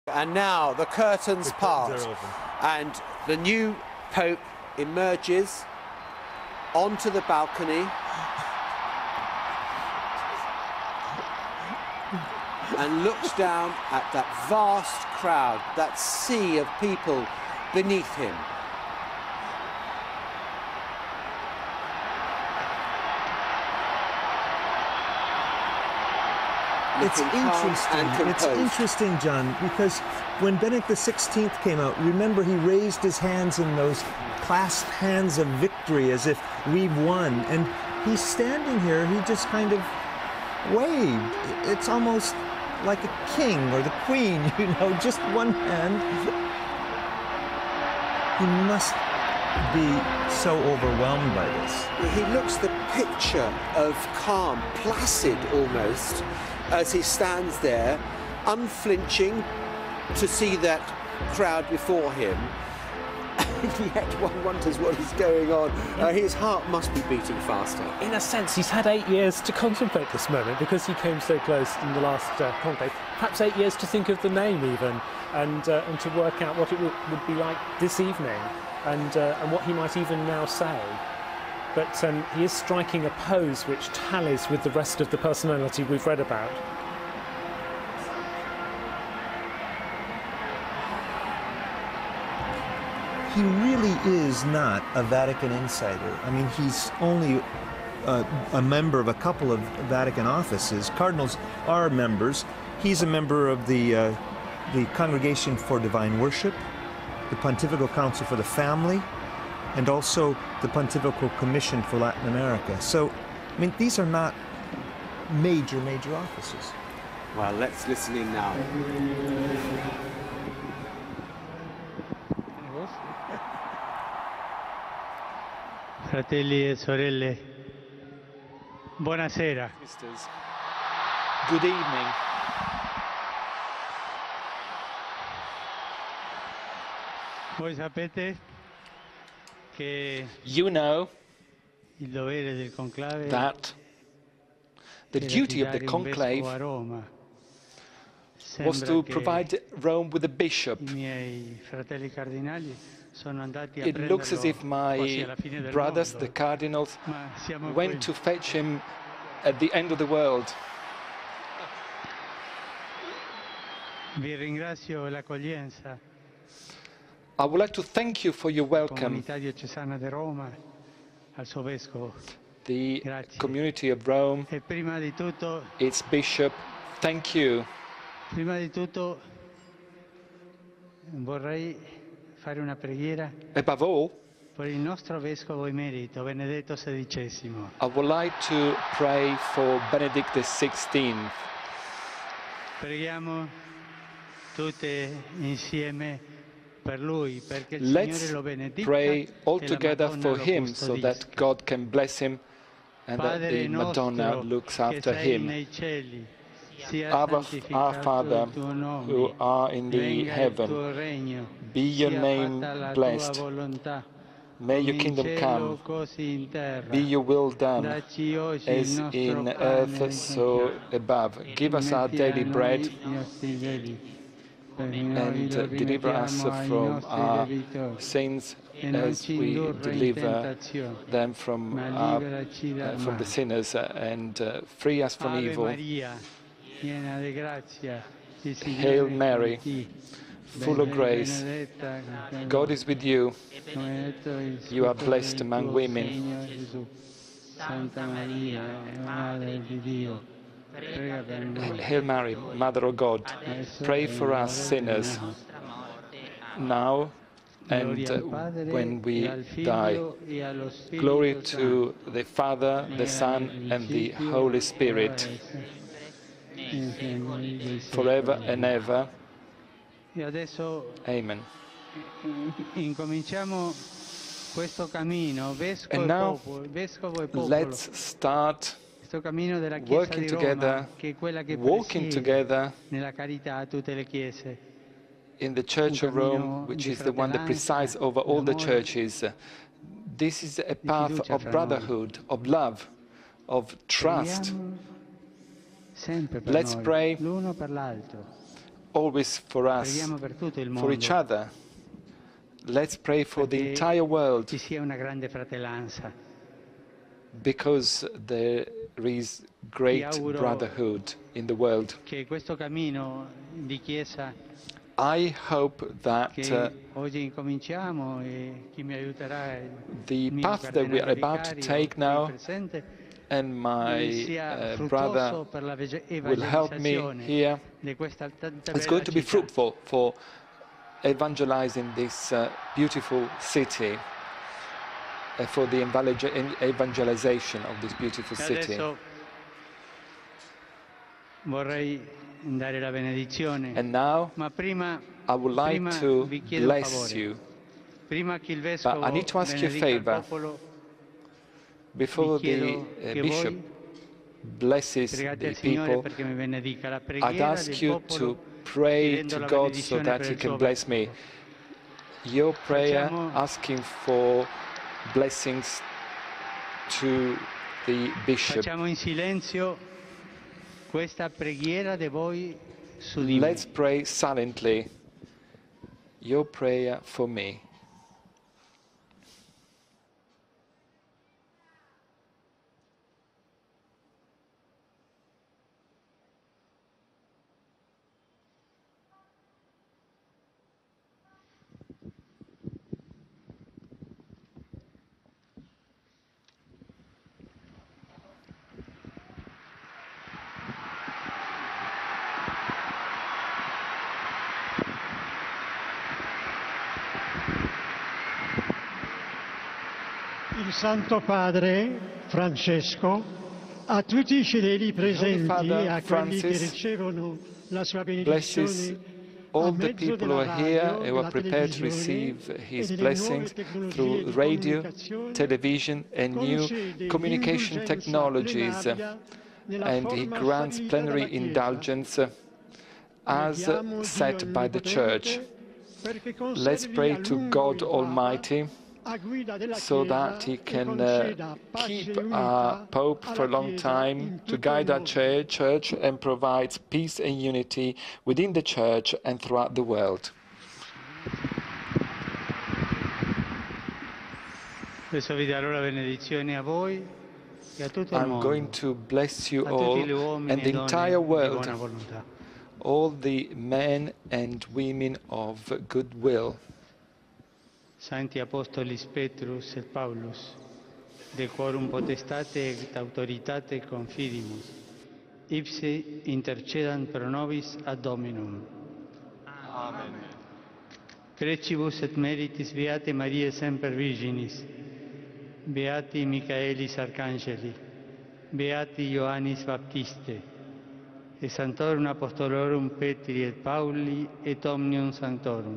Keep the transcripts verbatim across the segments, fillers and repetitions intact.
And now the curtains the part, curtains are open. and the new Pope emerges onto the balcony and looks down at that vast crowd, that sea of people beneath him. It's interesting. It's interesting, John, because when Benedict the sixteenth came out, remember he raised his hands in those clasped hands of victory as if we've won. And he's standing here, he just kind of waved. It's almost like a king or the queen, you know, just one hand. He must be so overwhelmed by this. He looks the picture of calm, placid almost, as he stands there, unflinching to see that crowd before him. And yet one wonders what is going on. Uh, his heart must be beating faster. In a sense, he's had eight years to contemplate this moment because he came so close in the last uh, conclave. Perhaps eight years to think of the name even, and, uh, and to work out what it would, would be like this evening, and, uh, and what he might even now say. But um, he is striking a pose which tallies with the rest of the personality we've read about. He really is not a Vatican insider. I mean, he's only uh, a member of a couple of Vatican offices. Cardinals are members. He's a member of the, uh, the Congregation for Divine Worship, the Pontifical Council for the Family, and also the Pontifical Commission for Latin America. So, I mean, these are not major, major offices. Well, let's listen in now. Fratelli e sorelle, buonasera. Sisters, good evening. Voi sapete che you know il dovere del conclave that the duty of the conclave was to provide Rome with a bishop. I miei fratelli cardinali sono andati a It looks as if quasi my alla fine del brothers, mondo. the cardinals, Ma siamo went qui. to fetch him at the end of the world. Vi ringrazio l'accoglienza. I would like to thank you for your welcome. Comunità diocesana di Roma, al suo vescovo. The Grazie. community of Rome, E prima di tutto, its bishop, thank you. prima di tutto vorrei fare una preghiera Above all, per il nostro vescovo emerito Benedetto sedicesimo. I would like to pray for Benedict the sixteenth. Preghiamo tutte insieme per lui, perché il Let's Signore lo benedica pray all e la together Madonna for lo him so that custodisca. God can bless him and that Padre the Madonna nostro looks che after sei him. nei cieli, sia Our, our santificato Father, il tuo nome, who are in the venga il heaven, tuo regno, be your sia name fatta la blessed. tua volontà, May your come in kingdom cielo, come. così in terra. Be your will done, Dacci oggi as il nostro in pane earth, so above. Give us our daily bread, and uh, deliver us from our sins as we deliver them from, our, uh, from the sinners, uh, and uh, free us from evil. Hail Mary, full of grace, God is with you. You are blessed among women. Santa Maria, Madre di Dio, prega per noi. Hail Mary, Mother of God, pray for us sinners, now and uh, when we die. Glory to the Father, the Son, and the Holy Spirit, forever and ever. E adesso Amen. incominciamo questo cammino, vescovo And e now, popolo, vescovo e popolo. let's start Questo cammino della Chiesa working di Roma, together, che è quella che walking presiede together nella carità a tutte le chiese. in the Church of Rome, which is the one that presides over all the churches. This is a path of brotherhood, of love, of trust. Preghiamo sempre per Let's noi, pray l'uno per l'altro. always for us, Preghiamo per tutto il for each mondo, other. Let's pray for the perché entire world, ci sia una grande fratellanza. because there is great auguro brotherhood in the world. Che questo cammino di Chiesa I hope that che uh, oggi incominciamo e chi mi aiuterà è the il mio path that we are cardinale about to vicario take qui now, presente, and my sia uh, fruttuoso brother per la vege- will help me evangelizzazione here, di questa tanta it's bella going to be città. fruitful for evangelizing this uh, beautiful city, uh, for the evangel- evangelization of this beautiful E city. adesso vorrei dare la benedizione, And now ma prima, I would like prima to vi chiedo un bless favore. you. Prima che il But I vescovo need to ask you a benedica il favor. popolo, Before vi the chiedo uh, che bishop voi blesses pregate the il Signore people, perché mi benedica la I'd preghiera ask del you popolo, to pray chiedendo to la God so benedizione that per He il can suo bless me. vescovo. Your prayer Facciamo- asking for blessings to the bishop. Facciamo in silenzio questa preghiera di voi su di me. Let's pray silently your prayer for me. Il Santo Padre Francesco, a tutti i fedeli presenti Father e a quelli che Francis ricevono la sua blesses benedizione a all the mezzo people who della are here radio, and who della are prepared to televisione receive e His delle blessings nuove tecnologie through di radio, comunicazione, television, and new concede communication l'indulgenza technologies. plenaria nella And He forma grants stabilita plenary dalla Chiesa. indulgence as Preghiamo set Dio by the Church. Onnipotente perché Let's conservi pray a to lungo God il Papa Almighty a guida della so Chiesa that He e can uh, conceda pace keep e unità our Pope for a alla long Chiesa time, in to tutto il guide our mondo. cha- Church and provides peace and unity within the Church and throughout the world. Adesso vi darò la benedizione a voi e a tutto il I'm mondo, going to bless you a tutti all gli uomini and e the donne entire di world, buona volontà. all the men and women of goodwill. Sancti Apostolis Petrus et Paulus, de quorum potestate et autoritate confidimus, ipse intercedant pro nobis ad Dominum. Amen. Precibus et meritis Beate Mariae Semper Virginis, Beati Michaelis Arcangeli, Beati Ioannis Baptiste, et Sanctorum Apostolorum Petri et Pauli et Omnium Sanctorum.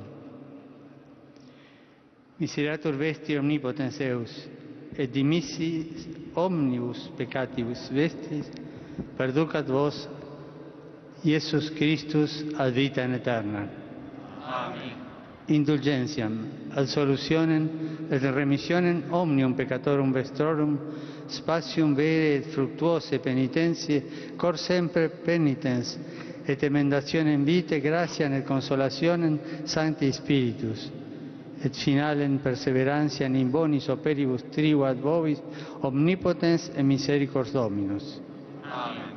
Miseratur vesti omnipotens Deus, et dimissis omnibus peccatibus vestis, perducat vos Iesus Christus ad vitam aeternam. Amen. Indulgentiam, absolutionem et remissionem omnium peccatorum vestrorum, spatium vere et fructuose penitentiae, cor sempre penitens, et emendationem vitae, gratiam et consolationem Sancti Spiritus, et finalem perseverantiam in bonis operibus tribuat vobis omnipotens et misericors Dominus. Amen.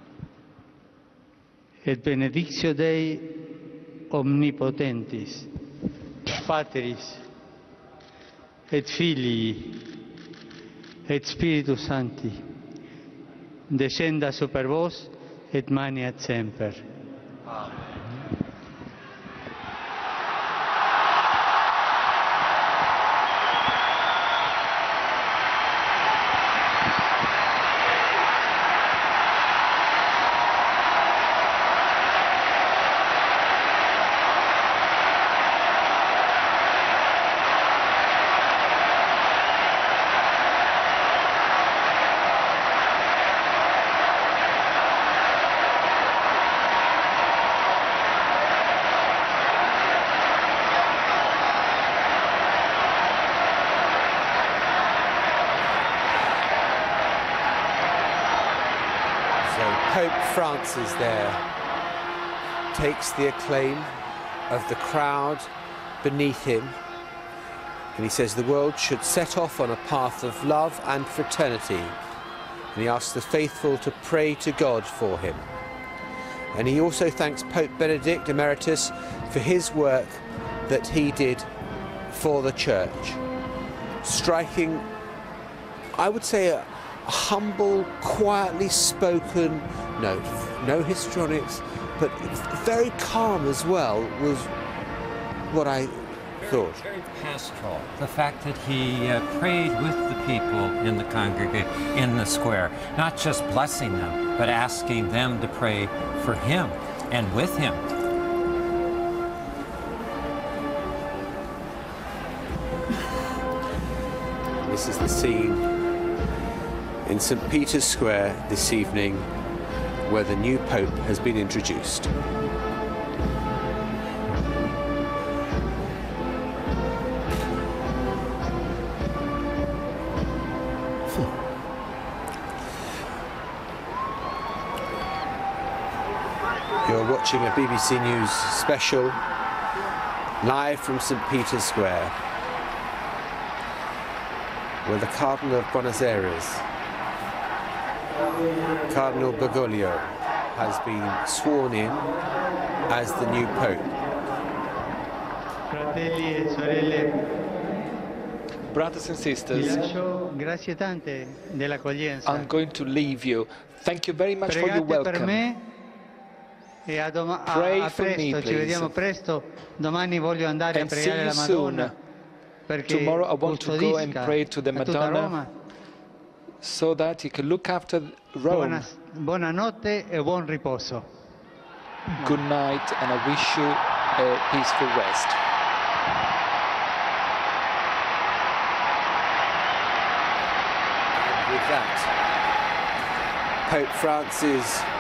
Et benedictio Dei omnipotentis, Patris, et Filii, et Spiritus Sancti, descenda super vos et maniat semper. Amen. Pope Francis there takes the acclaim of the crowd beneath him, and he says the world should set off on a path of love and fraternity, and he asks the faithful to pray to God for him. And he also thanks Pope Benedict Emeritus for his work that he did for the Church, striking, I would say, a humble, quietly spoken note. No histrionics, but very calm as well was what I thought. Very pastoral. The fact that he uh, prayed with the people in the congregation, in the square, not just blessing them, but asking them to pray for him and with him. This is the scene in Saint Peter's Square this evening, where the new Pope has been introduced. You're watching a B B C News special live from Saint Peter's Square, where the Cardinal of Buenos Aires, Cardinal Bergoglio, has been sworn in as the new Pope. Fratelli e sorelle, Brothers and sisters, vi lascio grazie tante dell'accoglienza. I'm going to leave you. Thank you very much for your Pregate per welcome. me e a, doma- a, Pray a for me, presto, ci please. vediamo presto. Domani voglio andare And a see pregare you la Madonna perché Tomorrow I want to go and custodisca pray to the a tutta Madonna Roma. so that he can look after Rome. Buona, buonanotte e buon riposo. Good night, and I wish you a peaceful rest. And with that, Pope Francis